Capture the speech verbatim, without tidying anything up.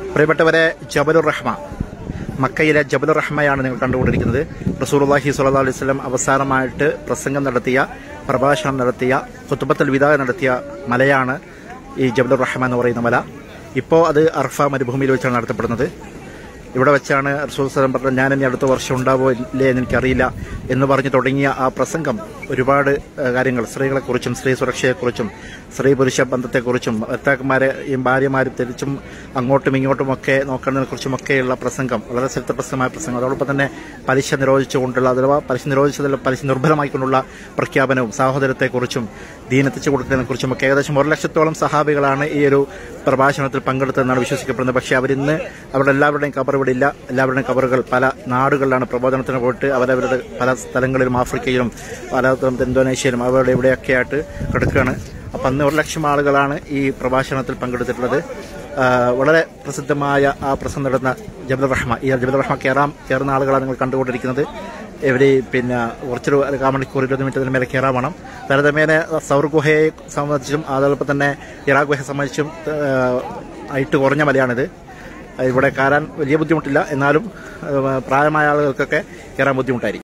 പ്രിയപ്പെട്ടവരെ, ജബലുർ റഹ്മ, മക്കയിലെ ജബലുർ റഹ്മയാണ് നിങ്ങൾ കണ്ടുകൊണ്ടിരിക്കുന്നത്. റസൂലുള്ളാഹി സ്വല്ലല്ലാഹു അലൈഹി വസല്ലം അവസാനമായിട്ട് പ്രസംഗം നടത്തിയ, പ്രഭാഷണം നടത്തിയ, ഖുത്ബത്തുൽ വിദാ നടത്തിയ മലയാണ് ഈ ജബലുർ റഹ്മ എന്ന് പറയുന്ന മല. ഇപ്പോൾ അത് അർഫ മരുഭൂമിയിൽ വെച്ചാണ് നടത്തപ്പെടുന്നത്. ഇവിടെ വെച്ചാണ് റസൂൽ സല്ലല്ലാഹു അലൈഹി വസല്ലം പറഞ്ഞ ഞാൻ ഇനി അടുത്ത വർഷം ഉണ്ടാവോ ഇല്ലേ എന്ന് എനിക്കറിയില്ല എന്ന് പറഞ്ഞു തുടങ്ങിയ ആ പ്രസംഗം ഒരുപാട് കാര്യങ്ങൾ, സ്ത്രീകളെക്കുറിച്ചും സ്ത്രീ സുരക്ഷയെക്കുറിച്ചും സ്ത്രീ പുരുഷ ബന്ധത്തെക്കുറിച്ചും ഭർത്താക്കന്മാരെയും ഭാര്യമാരും തിരിച്ചും അങ്ങോട്ടും ഇങ്ങോട്ടുമൊക്കെ നോക്കുന്നതിനെക്കുറിച്ചുമൊക്കെയുള്ള പ്രസംഗം, വളരെ ചരിത്രപ്രസംഗമായ പ്രസംഗം. അതോടൊപ്പം തന്നെ പലിശ നിരോധിച്ചുകൊണ്ടുള്ള, അഥവാ പലിശ നിരോധിച്ചതല്ല പലിശ നിർഭരമായിക്കൊണ്ടുള്ള പ്രഖ്യാപനവും സാഹോദര്യത്തെക്കുറിച്ചും ദീനെത്തിച്ചു കൊടുക്കുന്നതിനെക്കുറിച്ചും ഒക്കെ ഏകദേശം ഒരു ലക്ഷത്തോളം സഹാബികളാണ് ഈ ഒരു പ്രഭാഷണത്തിൽ പങ്കെടുത്തതെന്നാണ് വിശ്വസിക്കപ്പെടുന്നത്. പക്ഷേ അവരിന്ന് അവരുടെ എല്ലാവരുടെയും കബർ ഇവിടെ ഇല്ല. എല്ലാവരുടെയും കബറുകൾ പല നാടുകളിലാണ് പ്രബോധനത്തിന് പോയിട്ട് അവരവരുടെ പല സ്ഥലങ്ങളിലും, ആഫ്രിക്കയിലും പല ഇന്തോനേഷ്യയിലും അവരുടെ ഇവിടെയൊക്കെ ആയിട്ട് കിടക്കുകയാണ്. അപ്പം അന്ന് ഒരു ലക്ഷം ആളുകളാണ് ഈ പ്രഭാഷണത്തിൽ പങ്കെടുത്തിട്ടുള്ളത്. വളരെ പ്രസിദ്ധമായ ആ പ്രസംഗം നടന്ന ജബലുർ റഹ്മ, ഈ ജബലുർ റഹ്മ കയറാം കയറുന്ന ആളുകളാണ് നിങ്ങൾ കണ്ടുകൊണ്ടിരിക്കുന്നത്. ഇവർ പിന്നെ കുറച്ചൊരു കാമണിക്കൂർ ഇരുപത് മിനിറ്റിന് മേലെ കയറാൻ വേണം. താരതമ്യേന സൗർ ഗുഹയെ സംബന്ധിച്ചും അതോടൊപ്പം തന്നെ ഇറാ ഗുഹയെ സംബന്ധിച്ചും ഹൈറ്റ് കുറഞ്ഞ മലയാണിത്. ഇവിടെ കയറാൻ വലിയ ബുദ്ധിമുട്ടില്ല, എന്നാലും പ്രായമായ ആളുകൾക്കൊക്കെ കയറാൻ ബുദ്ധിമുട്ടായിരിക്കും.